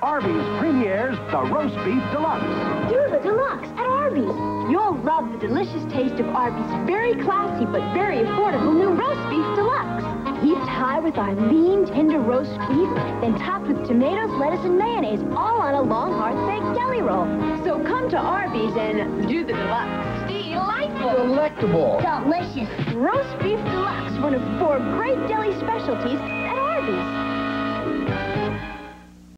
Arby's premieres the Roast Beef Deluxe. Do the Deluxe at Arby's. You'll love the delicious taste of Arby's very classy but very affordable new Roast Beef Deluxe. Heaped high with our lean, tender roast beef, then topped with tomatoes, lettuce, and mayonnaise, all on a long, hard-baked deli roll. So come to Arby's and do the Deluxe. Delightful. Delectable. Delicious. Roast Beef Deluxe, one of 4 great deli specialties at Arby's.